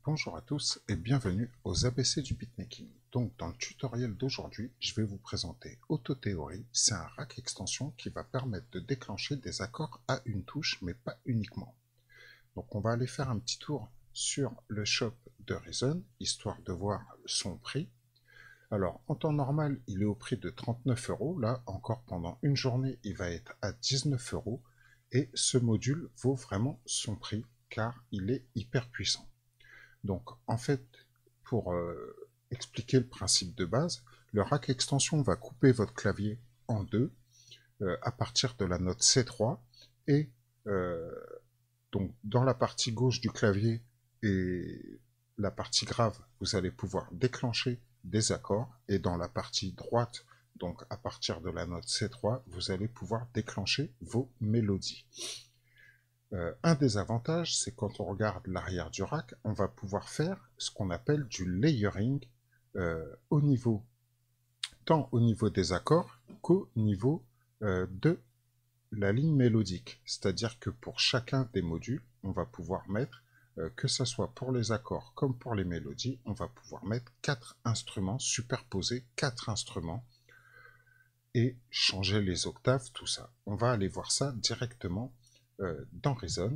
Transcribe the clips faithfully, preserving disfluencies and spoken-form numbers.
Bonjour à tous et bienvenue aux A B C du beatmaking. Donc dans le tutoriel d'aujourd'hui, je vais vous présenter Autotheory. C'est un rack extension qui va permettre de déclencher des accords à une touche, mais pas uniquement. Donc on va aller faire un petit tour sur le shop de Reason, histoire de voir son prix. Alors en temps normal, il est au prix de trente-neuf euros. Là, encore pendant une journée, il va être à dix-neuf euros. Et ce module vaut vraiment son prix, car il est hyper puissant. Donc en fait, pour euh, expliquer le principe de base, le rack extension va couper votre clavier en deux euh, à partir de la note C trois et euh, donc dans la partie gauche du clavier et la partie grave, vous allez pouvoir déclencher des accords et dans la partie droite, donc à partir de la note C trois, vous allez pouvoir déclencher vos mélodies. Euh, un des avantages, c'est quand on regarde l'arrière du rack, on va pouvoir faire ce qu'on appelle du layering euh, au niveau, tant au niveau des accords qu'au niveau euh, de la ligne mélodique. C'est-à-dire que pour chacun des modules, on va pouvoir mettre, euh, que ce soit pour les accords comme pour les mélodies, on va pouvoir mettre quatre instruments, superposer quatre instruments et changer les octaves, tout ça. On va aller voir ça directement euh, dans Reason.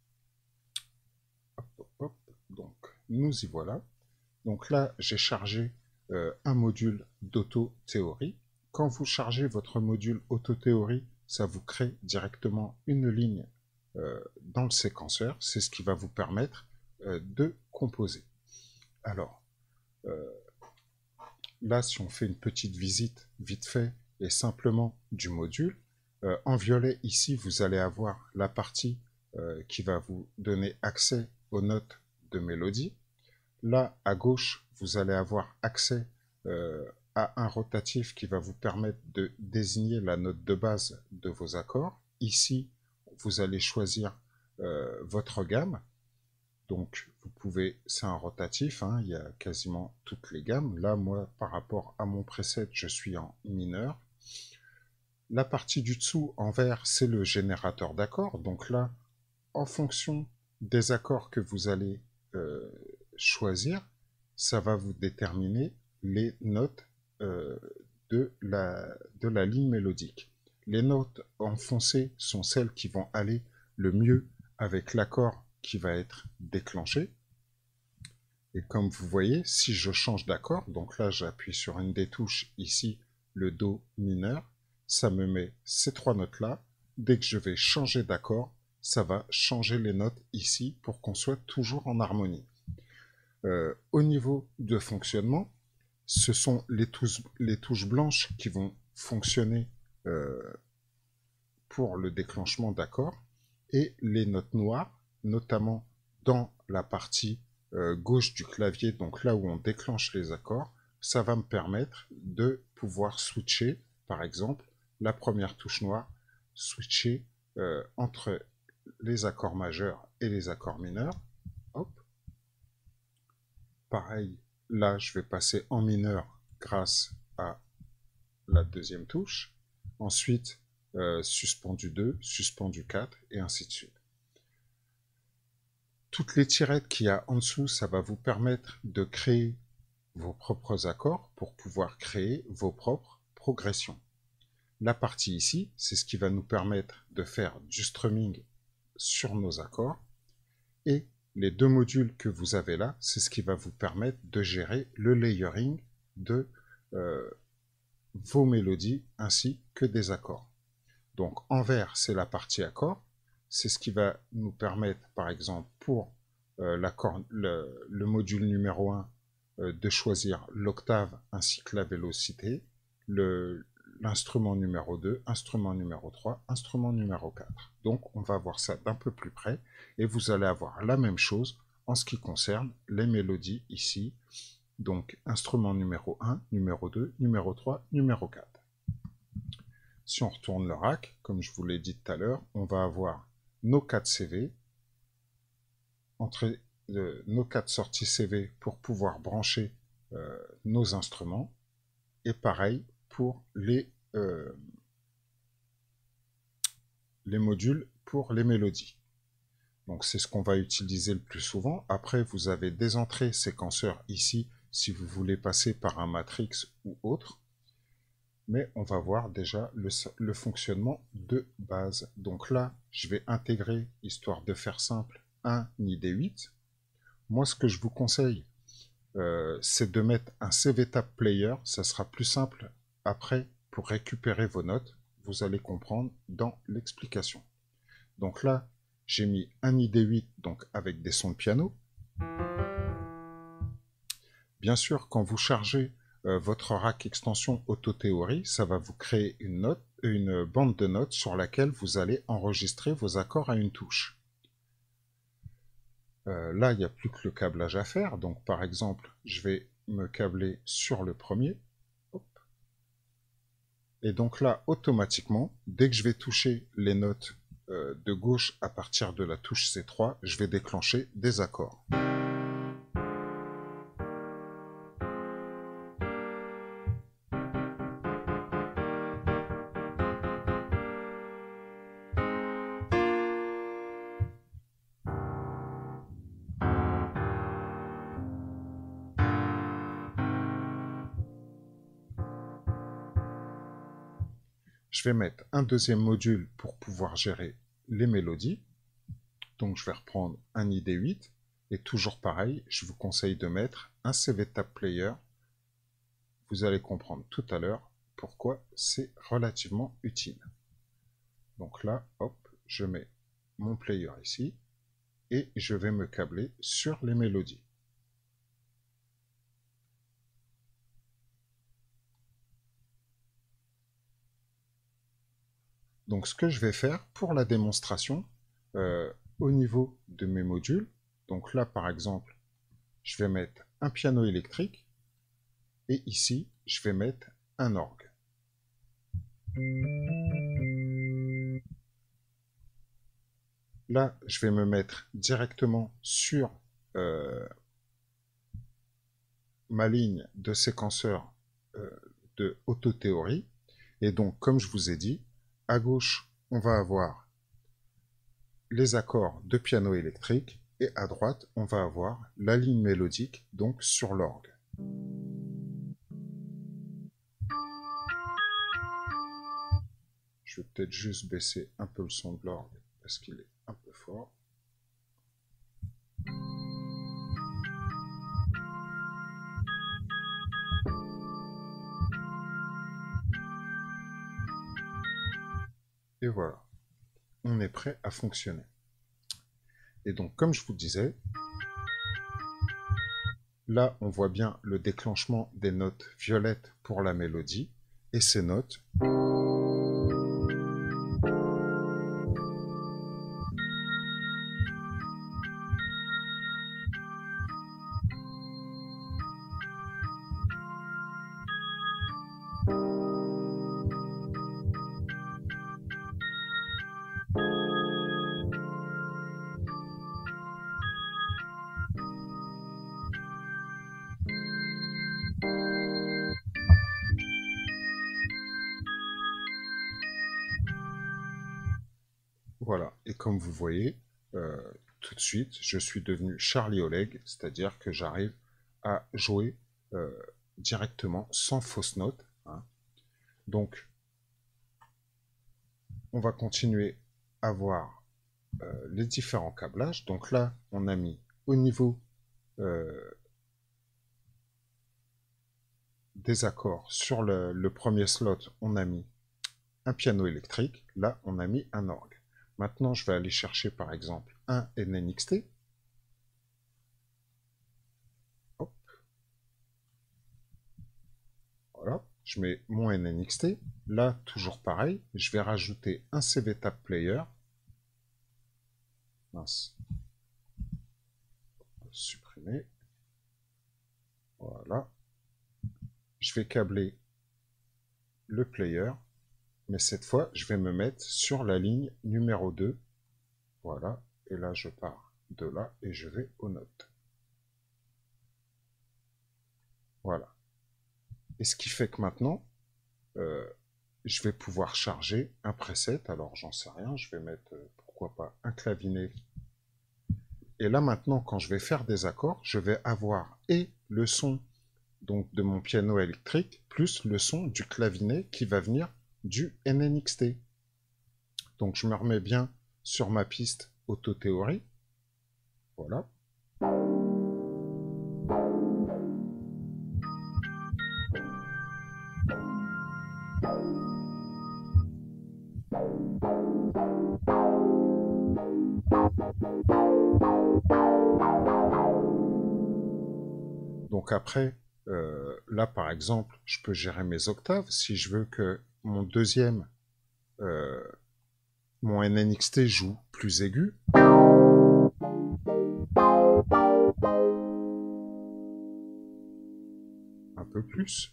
Hop, hop, hop. Donc, nous y voilà. Donc là, j'ai chargé euh, un module d'auto-théorie. Quand vous chargez votre module auto-théorie, ça vous crée directement une ligne euh, dans le séquenceur. C'est ce qui va vous permettre euh, de composer. Alors, euh, là, si on fait une petite visite vite fait et simplement du module, euh, en violet ici, vous allez avoir la partie euh, qui va vous donner accès aux notes de mélodie. Là, à gauche, vous allez avoir accès euh, à un rotatif qui va vous permettre de désigner la note de base de vos accords. Ici, vous allez choisir euh, votre gamme. Donc, vous pouvez, c'est un rotatif, hein, il y a quasiment toutes les gammes. Là, moi, par rapport à mon preset, je suis en mineur. La partie du dessous, en vert, c'est le générateur d'accords. Donc là, en fonction des accords que vous allez euh, choisir, ça va vous déterminer les notes euh, de, la, de la ligne mélodique. Les notes enfoncées sont celles qui vont aller le mieux avec l'accord qui va être déclenché. Et comme vous voyez, si je change d'accord, donc là j'appuie sur une des touches ici, le Do mineur, ça me met ces trois notes-là. Dès que je vais changer d'accord, ça va changer les notes ici pour qu'on soit toujours en harmonie. Euh, au niveau de fonctionnement, ce sont les touches, les touches blanches qui vont fonctionner euh, pour le déclenchement d'accords et les notes noires, notamment dans la partie euh, gauche du clavier, donc là où on déclenche les accords, ça va me permettre de pouvoir switcher, par exemple, la première touche noire, switcher euh, entre les accords majeurs et les accords mineurs. Hop. Pareil, là, je vais passer en mineur grâce à la deuxième touche. Ensuite, euh, suspendu deux, suspendu quatre, et ainsi de suite. Toutes les tirettes qu'il y a en dessous, ça va vous permettre de créer vos propres accords pour pouvoir créer vos propres progressions. La partie ici, c'est ce qui va nous permettre de faire du strumming sur nos accords. Et les deux modules que vous avez là, c'est ce qui va vous permettre de gérer le layering de euh, vos mélodies ainsi que des accords. Donc en vert, c'est la partie accord. C'est ce qui va nous permettre, par exemple, pour euh, le, le module numéro un, euh, de choisir l'octave ainsi que la vélocité, l'instrument numéro deux, instrument numéro trois, instrument numéro quatre. Donc on va voir ça d'un peu plus près et vous allez avoir la même chose en ce qui concerne les mélodies ici. Donc instrument numéro un, numéro deux, numéro trois, numéro quatre. Si on retourne le rack, comme je vous l'ai dit tout à l'heure, on va avoir nos quatre C V, entrée, euh, nos quatre sorties C V pour pouvoir brancher euh, nos instruments, et pareil pour les, euh, les modules pour les mélodies. Donc c'est ce qu'on va utiliser le plus souvent. Après, vous avez des entrées séquenceurs ici, si vous voulez passer par un matrix ou autre. Mais on va voir déjà le, le fonctionnement de base. Donc là, je vais intégrer, histoire de faire simple, un I D huit. Moi, ce que je vous conseille, euh, c'est de mettre un C V Tab Player. Ça sera plus simple après pour récupérer vos notes. Vous allez comprendre dans l'explication. Donc là, j'ai mis un I D huit donc avec des sons de piano. Bien sûr, quand vous chargez euh, votre rack extension Autothéorie, ça va vous créer une note, une bande de notes sur laquelle vous allez enregistrer vos accords à une touche. Euh, là, il n'y a plus que le câblage à faire. Donc, par exemple, je vais me câbler sur le premier. Hop. Et donc là, automatiquement, dès que je vais toucher les notes euh, de gauche à partir de la touche C trois, je vais déclencher des accords. Je vais mettre un deuxième module pour pouvoir gérer les mélodies. Donc je vais reprendre un I D huit. Et toujours pareil, je vous conseille de mettre un C V Tab Player. Vous allez comprendre tout à l'heure pourquoi c'est relativement utile. Donc là, hop, je mets mon player ici. Et je vais me câbler sur les mélodies. Donc ce que je vais faire pour la démonstration, euh, au niveau de mes modules, donc là par exemple, je vais mettre un piano électrique, et ici, je vais mettre un orgue. Là, je vais me mettre directement sur euh, ma ligne de séquenceur euh, de Autothéorie. Et donc, comme je vous ai dit, à gauche, on va avoir les accords de piano électrique et à droite, on va avoir la ligne mélodique, donc sur l'orgue. Je vais peut-être juste baisser un peu le son de l'orgue parce qu'il est un peu fort. Et voilà, on est prêt à fonctionner. Et donc, comme je vous disais, là, on voit bien le déclenchement des notes violettes pour la mélodie, et ces notes voilà, et comme vous voyez, euh, tout de suite, je suis devenu Charlie Oleg, c'est-à-dire que j'arrive à jouer euh, directement sans fausse note. Hein. Donc, on va continuer à voir euh, les différents câblages. Donc là, on a mis au niveau euh, des accords sur le, le premier slot, on a mis un piano électrique. Là, on a mis un orgue. Maintenant, je vais aller chercher par exemple un N N X T. Hop. Voilà, je mets mon N N X T. Là, toujours pareil, je vais rajouter un C V Tab Player. Mince. Supprimer. Voilà. Je vais câbler le player. Mais cette fois, je vais me mettre sur la ligne numéro deux. Voilà. Et là, je pars de là et je vais aux notes. Voilà. Et ce qui fait que maintenant, euh, je vais pouvoir charger un preset. Alors, j'en sais rien. Je vais mettre, euh, pourquoi pas, un clavinet Et là maintenant, quand je vais faire des accords, je vais avoir et le son donc de mon piano électrique, plus le son du clavinet qui va venir du N N X T. Donc je me remets bien sur ma piste auto-théorie. Voilà. Donc après, euh, là par exemple, je peux gérer mes octaves. Si je veux que mon deuxième, euh, mon N N X T joue plus aigu, un peu plus.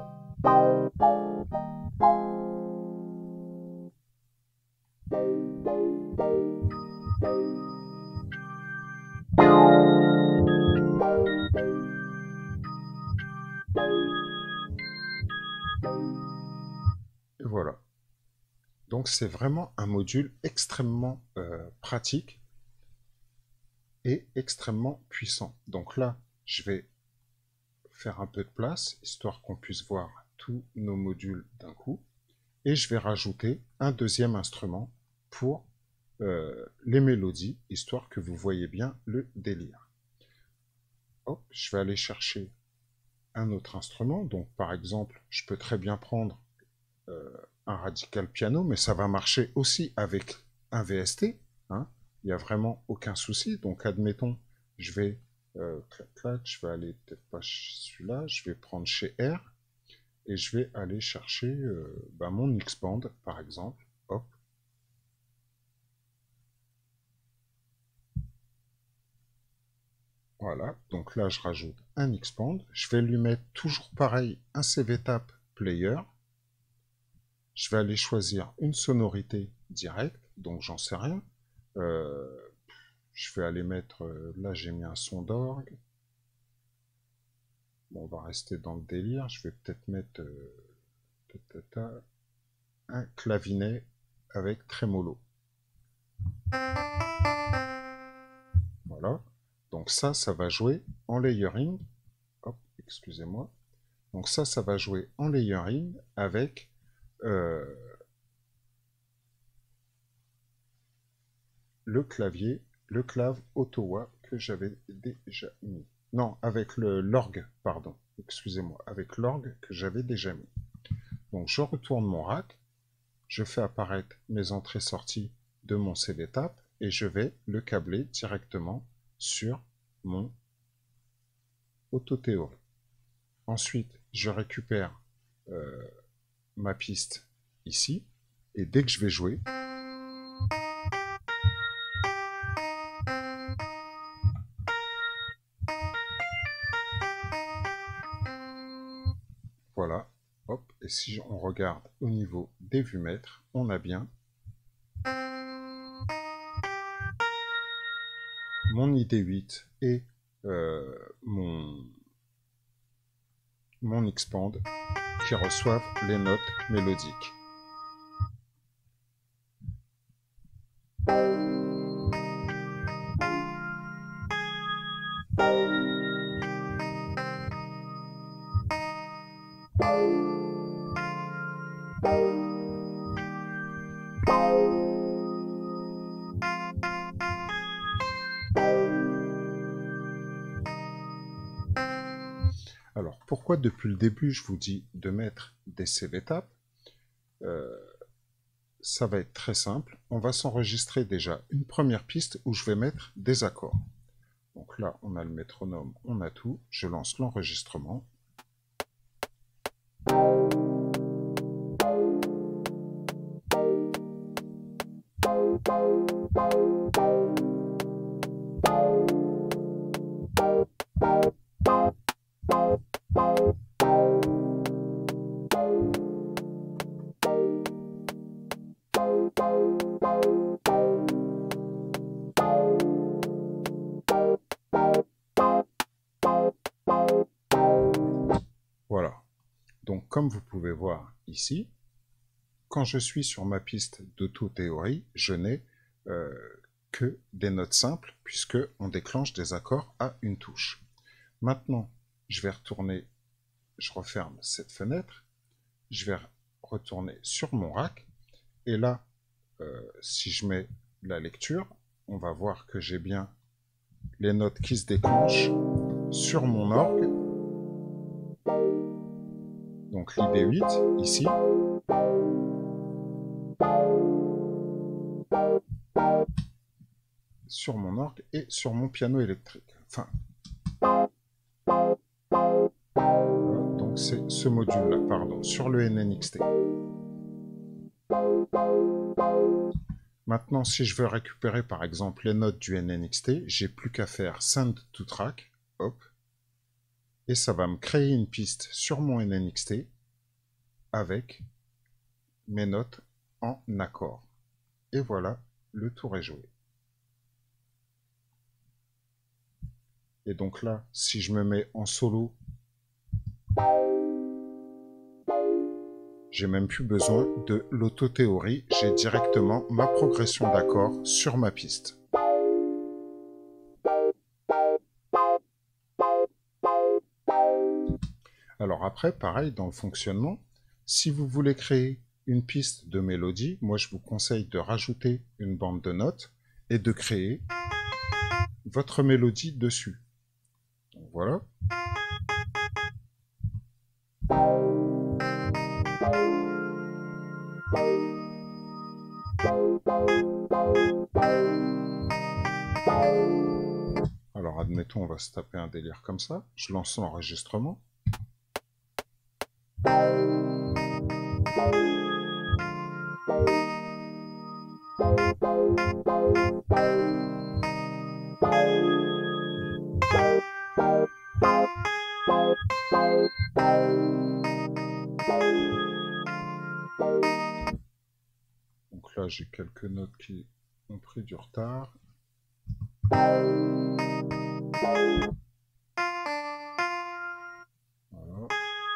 Et voilà. Donc c'est vraiment un module extrêmement euh, pratique et extrêmement puissant. Donc là, je vais faire un peu de place, histoire qu'on puisse voir tous nos modules d'un coup. Et je vais rajouter un deuxième instrument pour euh, les mélodies, histoire que vous voyez bien le délire. Hop, je vais aller chercher un autre instrument. Donc par exemple, je peux très bien prendre euh, un radical piano, mais ça va marcher aussi avec un V S T. Hein. Il n'y a vraiment aucun souci. Donc admettons, je vais, euh, clac, clac, je vais aller peut-être pas celui-là, je vais prendre chez R et je vais aller chercher euh, bah, mon X-Band par exemple. Hop. Voilà, donc là je rajoute un X-Band. Je vais lui mettre toujours pareil un C V Tap Player. Je vais aller choisir une sonorité directe, donc j'en sais rien. Euh, je vais aller mettre, euh, là j'ai mis un son d'orgue. Bon, on va rester dans le délire, je vais peut-être mettre euh, un clavinet avec trémolo. Voilà, donc ça, ça va jouer en layering. Hop, excusez-moi. Donc ça, ça va jouer en layering avec euh, le clavier, le clave Ottawa que j'avais déjà mis. Non, avec le l'orgue, pardon, excusez-moi, avec l'orgue que j'avais déjà mis. Donc je retourne mon rack, je fais apparaître mes entrées-sorties de mon C V Tap et je vais le câbler directement sur mon auto-théorie. Ensuite, je récupère euh, ma piste ici et dès que je vais jouer, voilà, hop, et si on regarde au niveau des vues-mètres, on a bien mon I D huit et euh, mon, mon X-Band qui reçoivent les notes mélodiques. Alors, pourquoi depuis le début je vous dis de mettre des C V Tap? euh, Ça va être très simple. On va s'enregistrer déjà une première piste où je vais mettre des accords. Donc là, on a le métronome, on a tout. Je lance l'enregistrement. Voilà. Donc comme vous pouvez voir ici, quand je suis sur ma piste d'auto-théorie, je n'ai euh, que des notes simples, puisque on déclenche des accords à une touche. Maintenant, je vais retourner, je referme cette fenêtre, je vais retourner sur mon rack, et là, euh, si je mets la lecture, on va voir que j'ai bien les notes qui se déclenchent sur mon orgue. Donc l'I D huit, ici. Sur mon orgue et sur mon piano électrique. Enfin, voilà, donc c'est ce module-là, pardon, sur le N N X T. Maintenant, si je veux récupérer par exemple les notes du N N X T, j'ai plus qu'à faire Send to Track, hop, et ça va me créer une piste sur mon N N X T avec mes notes en accord. Et voilà, le tour est joué. Et donc là, si je me mets en solo, j'ai même plus besoin de l'autothéorie, j'ai directement ma progression d'accords sur ma piste. Alors après, pareil, dans le fonctionnement, si vous voulez créer une piste de mélodie, moi je vous conseille de rajouter une bande de notes et de créer votre mélodie dessus. Donc voilà. Alors admettons, on va se taper un délire comme ça. Je lance l'enregistrement. Donc là, j'ai quelques notes qui ont pris du retard. Voilà.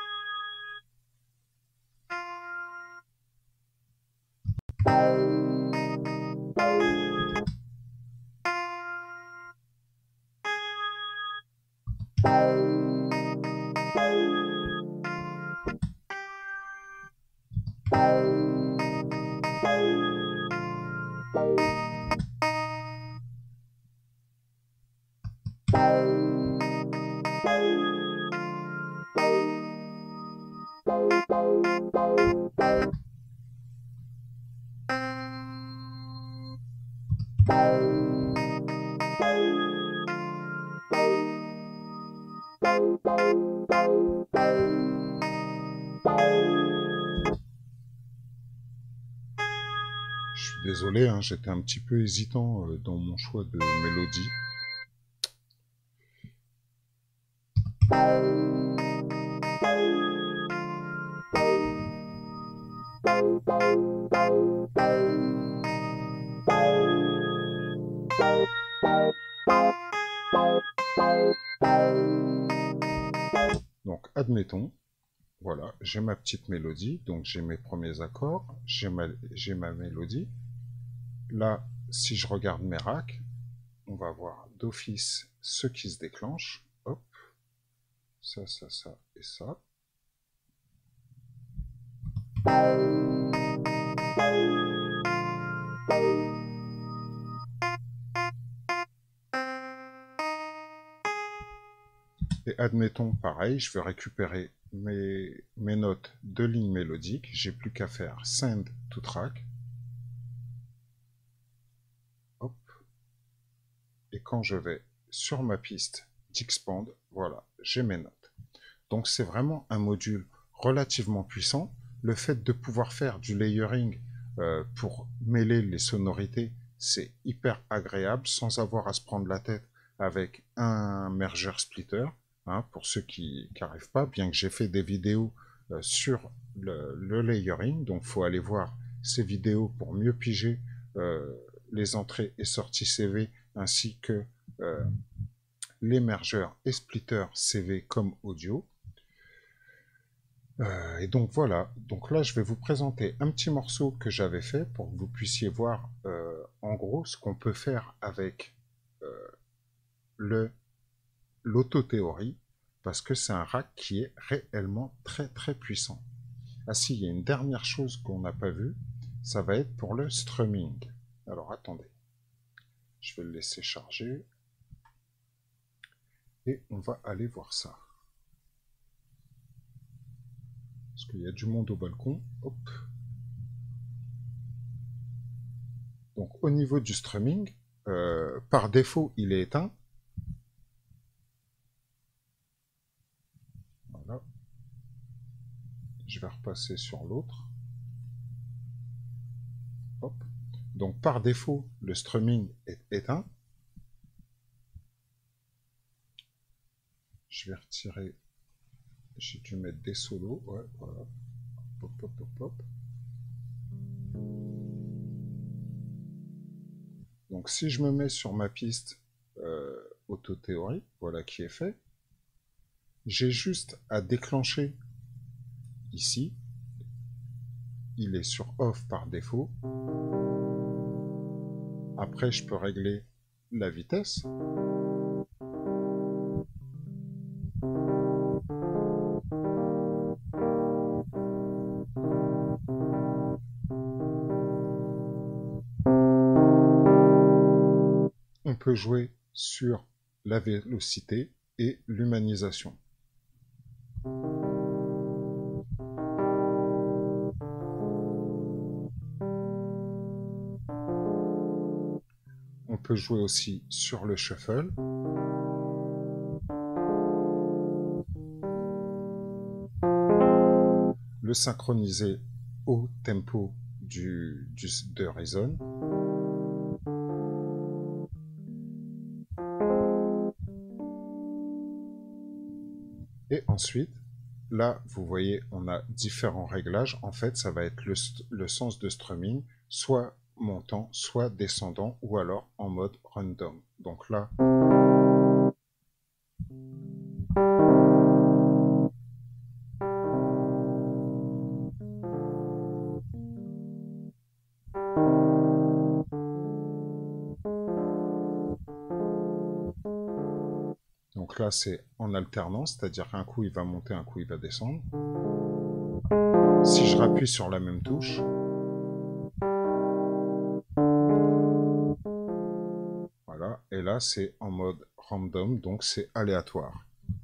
Je suis désolé, hein, j'étais un petit peu hésitant euh, dans mon choix de mélodie. Donc admettons, voilà, j'ai ma petite mélodie, donc j'ai mes premiers accords, j'ai ma, j'ai ma mélodie. Là, si je regarde mes racks, on va voir d'office ce qui se déclenche. Hop, ça, ça, ça et ça. Et admettons, pareil, je veux récupérer mes, mes notes de ligne mélodique. J'ai plus qu'à faire Send to Track. Hop. Et quand je vais sur ma piste d'Xpand, voilà, j'ai mes notes. Donc c'est vraiment un module relativement puissant. Le fait de pouvoir faire du layering euh, pour mêler les sonorités, c'est hyper agréable sans avoir à se prendre la tête avec un merger splitter. Hein, pour ceux qui n'arrivent pas, bien que j'ai fait des vidéos euh, sur le, le layering, donc il faut aller voir ces vidéos pour mieux piger euh, les entrées et sorties C V ainsi que euh, les mergers et splitters C V comme audio. Euh, et donc voilà, donc là je vais vous présenter un petit morceau que j'avais fait pour que vous puissiez voir euh, en gros ce qu'on peut faire avec euh, le l'autothéorie, parce que c'est un rack qui est réellement très très puissant. Ah si, il y a une dernière chose qu'on n'a pas vue, ça va être pour le strumming. Alors attendez, je vais le laisser charger et on va aller voir ça. Parce qu'il y a du monde au balcon. Hop. Donc au niveau du strumming, euh, par défaut il est éteint. Voilà. Je vais repasser sur l'autre. Hop. Donc par défaut le strumming est éteint. Je vais retirer. J'ai dû mettre des solos. Ouais, voilà. Hop, hop, hop, hop. Donc si je me mets sur ma piste euh, autothéorie, voilà qui est fait, j'ai juste à déclencher ici, il est sur off par défaut. Après je peux régler la vitesse. On peut jouer sur la vélocité et l'humanisation. On peut jouer aussi sur le shuffle. Le synchroniser au tempo du, du, de Reason. Et ensuite, là, vous voyez, on a différents réglages. En fait, ça va être le, le sens de strumming, soit montant, soit descendant, ou alors en mode random. Donc là... Donc là, c'est en alternance, c'est-à-dire qu'un coup, il va monter, un coup, il va descendre. Si je rappuie sur la même touche, voilà, et là, c'est en mode random, donc c'est aléatoire.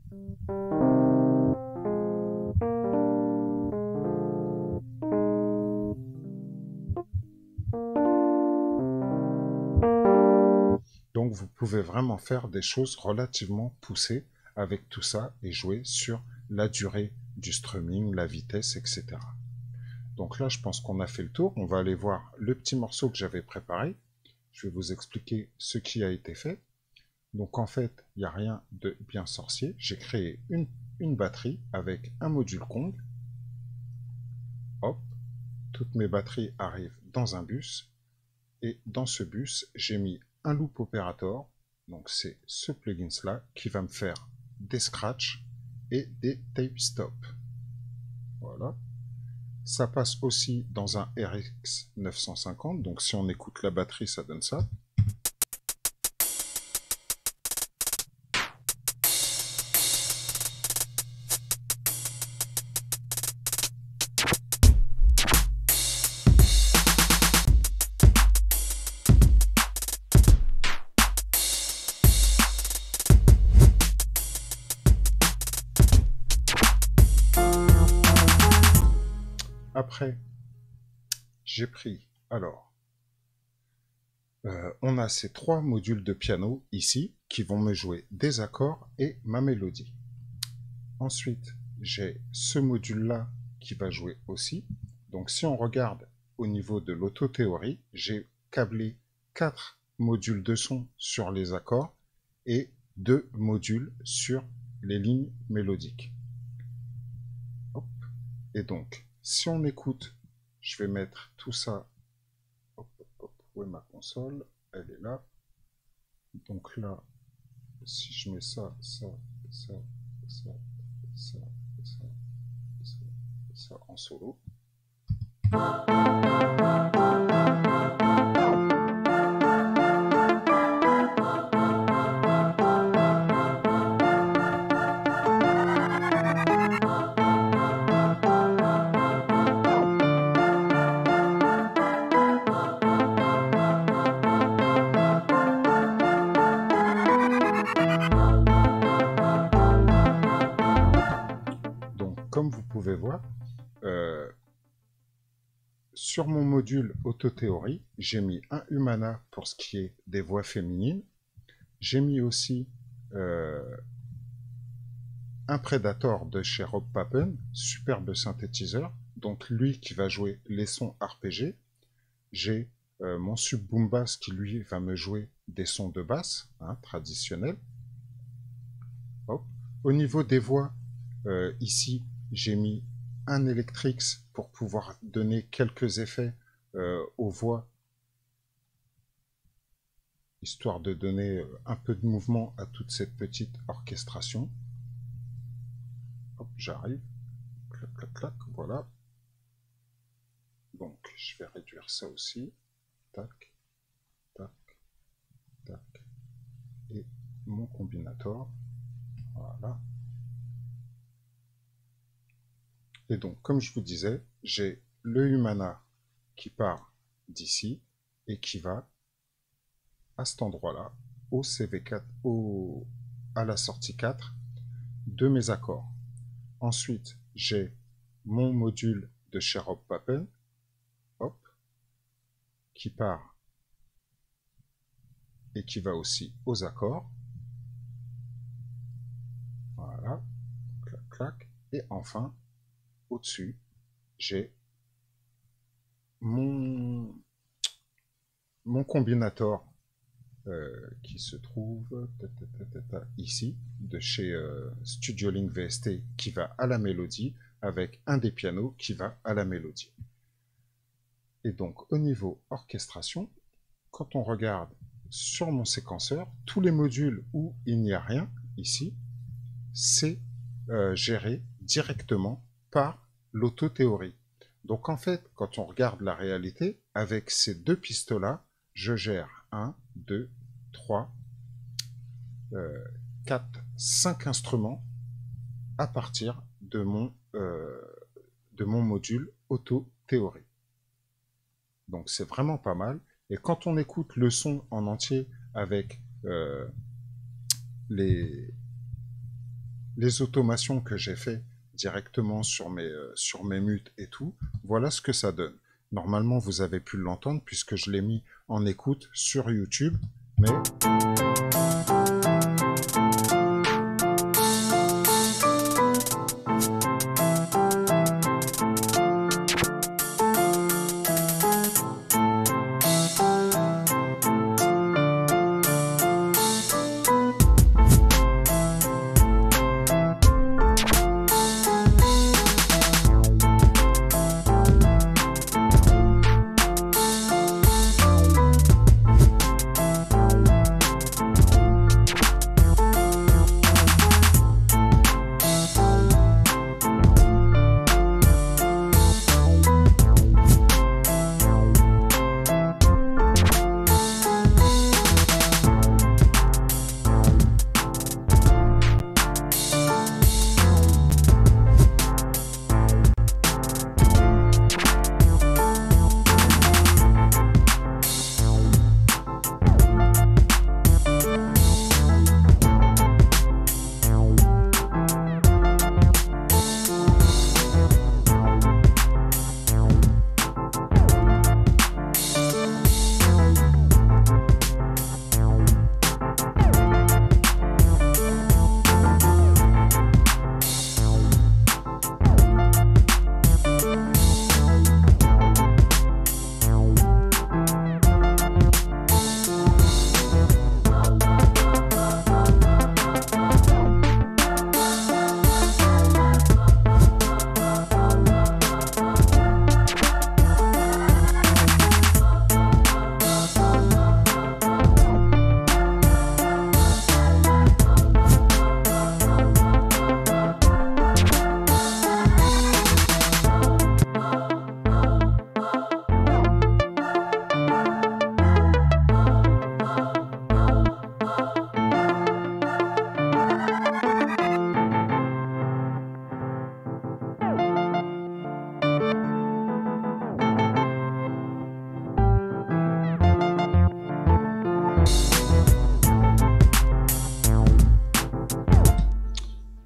Donc vous pouvez vraiment faire des choses relativement poussées avec tout ça et jouer sur la durée du strumming, la vitesse, et cetera. Donc là, je pense qu'on a fait le tour. On va aller voir le petit morceau que j'avais préparé. Je vais vous expliquer ce qui a été fait. Donc en fait, il n'y a rien de bien sorcier. J'ai créé une, une batterie avec un module Kong. Hop, toutes mes batteries arrivent dans un bus. Et dans ce bus, j'ai mis un loop operator. Donc c'est ce plugin là qui va me faire des scratchs et des tape stop. Voilà. Ça passe aussi dans un R X neuf cent cinquante. Donc si on écoute la batterie, ça donne ça. Après, j'ai pris, alors, euh, on a ces trois modules de piano ici qui vont me jouer des accords et ma mélodie. Ensuite, j'ai ce module-là qui va jouer aussi. Donc si on regarde au niveau de l'autothéorie, j'ai câblé quatre modules de son sur les accords et deux modules sur les lignes mélodiques. Hop. Et donc, si on écoute, je vais mettre tout ça. Hop, hop, hop. Où est ma console? Elle est là. Donc là, si je mets ça, ça, ça, ça, ça, ça, ça. ça en solo. Comme vous pouvez voir, euh, sur mon module Autothéorie, j'ai mis un Humana pour ce qui est des voix féminines. J'ai mis aussi euh, un Predator de chez Rob Papen, superbe synthétiseur, donc lui qui va jouer les sons arpégés. J'ai euh, mon Sub Boom Bass qui lui va me jouer des sons de basse, hein, traditionnels. Hop. Au niveau des voix, euh, ici, j'ai mis un Electrix pour pouvoir donner quelques effets euh, aux voix, histoire de donner un peu de mouvement à toute cette petite orchestration. Hop, j'arrive. Clac, clac, clac, voilà. Donc, je vais réduire ça aussi. Tac, tac, tac. Et mon combinator. Voilà. Et donc, comme je vous disais, j'ai le Humana qui part d'ici et qui va à cet endroit-là, au C V quatre, au, à la sortie quatre de mes accords. Ensuite, j'ai mon module de chez Rob Papen, hop, qui part et qui va aussi aux accords. Voilà, clac, clac. Et enfin, au-dessus, j'ai mon, mon combinator euh, qui se trouve ici, de chez euh, Studio Link V S T, qui va à la mélodie, avec un des pianos qui va à la mélodie. Et donc, au niveau orchestration, quand on regarde sur mon séquenceur, tous les modules où il n'y a rien, ici, c'est euh, géré directement par l'autothéorie. Donc en fait, quand on regarde la réalité, avec ces deux pistes-là, je gère un, deux, trois, quatre, cinq instruments à partir de mon, euh, de mon module autothéorie. Donc c'est vraiment pas mal. Et quand on écoute le son en entier avec euh, les, les automations que j'ai fait directement sur mes, euh, sur mes mutes et tout, voilà ce que ça donne. Normalement, vous avez pu l'entendre puisque je l'ai mis en écoute sur YouTube, mais...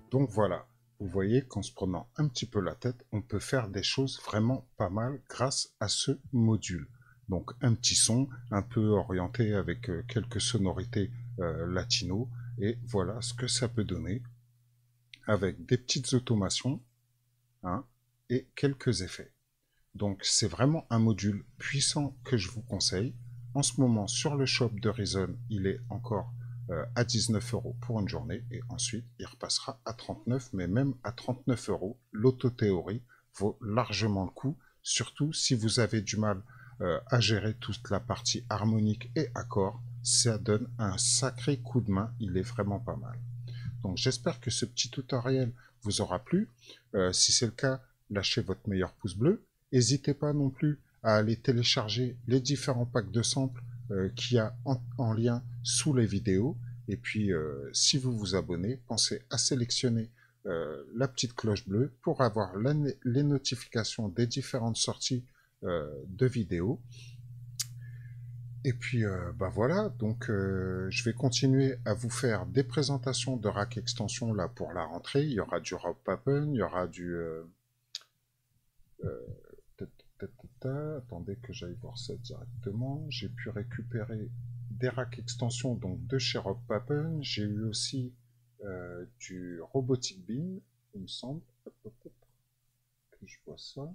Donc voilà, vous voyez qu'en se prenant un petit peu la tête, on peut faire des choses vraiment pas mal grâce à ce module. Donc un petit son, un peu orienté avec euh, quelques sonorités euh, latino, et voilà ce que ça peut donner avec des petites automations, hein, et quelques effets. Donc c'est vraiment un module puissant que je vous conseille. En ce moment sur le shop de Reason, il est encore euh, à dix-neuf euros pour une journée et ensuite il repassera à trente-neuf, mais même à trente-neuf euros, l'autothéorie vaut largement le coup, surtout si vous avez du mal euh, à gérer toute la partie harmonique et accords, ça donne un sacré coup de main, il est vraiment pas mal. Donc j'espère que ce petit tutoriel vous aura plu. Euh, si c'est le cas, lâchez votre meilleur pouce bleu. N'hésitez pas non plus à aller télécharger les différents packs de samples euh, qu'il y a en, en lien sous les vidéos. Et puis, euh, si vous vous abonnez, pensez à sélectionner euh, la petite cloche bleue pour avoir la, les notifications des différentes sorties euh, de vidéos. Et puis, euh, bah voilà, donc euh, je vais continuer à vous faire des présentations de rack extension là pour la rentrée. Il y aura du Rob Papen, il y aura du... Euh, euh, ta, ta, ta, ta, attendez que j'aille voir ça directement. J'ai pu récupérer des racks extension donc de chez Rob Papen. J'ai eu aussi euh, du Robotic Beam, il me semble. Hop, hop, hop, que je vois ça.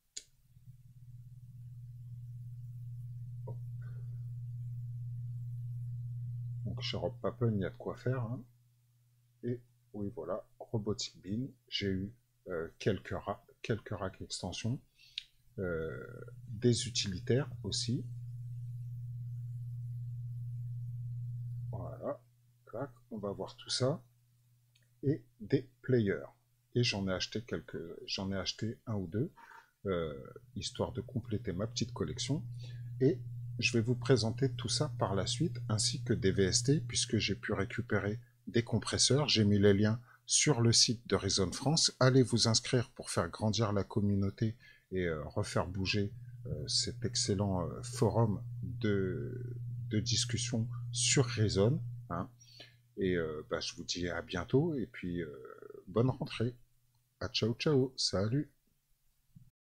Donc chez Rob Papen, il y a de quoi faire, hein. Et oui, voilà, Robotic Bean. J'ai eu euh, quelques, ra quelques racks extensions, euh, des utilitaires aussi. Voilà, clac, on va voir tout ça. Et des players. Et j'en ai acheté quelques, j'en ai acheté un ou deux, euh, histoire de compléter ma petite collection. Et je vais vous présenter tout ça par la suite, ainsi que des V S T, puisque j'ai pu récupérer des compresseurs. J'ai mis les liens sur le site de Reason France. Allez vous inscrire pour faire grandir la communauté et euh, refaire bouger euh, cet excellent euh, forum de, de discussion sur Reason, hein. Et euh, bah, je vous dis à bientôt et puis euh, bonne rentrée. À ciao ciao, salut.